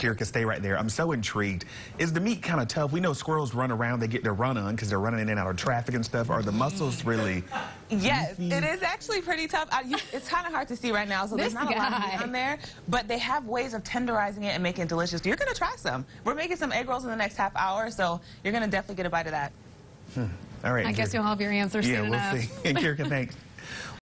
Kirka, stay right there. I'm so intrigued. Is the meat kind of tough? We know squirrels run around, they get their run on because they're running in and out of traffic and stuff. Are the muscles really Yes, beefy? it is actually pretty tough. It's kind of hard to see right now, so there's not a lot of meat on there. But they have ways of tenderizing it and making it delicious. You're going to try some. We're making some egg rolls in the next half hour, so you're going to definitely get a bite of that. All right. I guess you'll have your answer soon enough. Yeah, we'll see. And Kirka, thanks.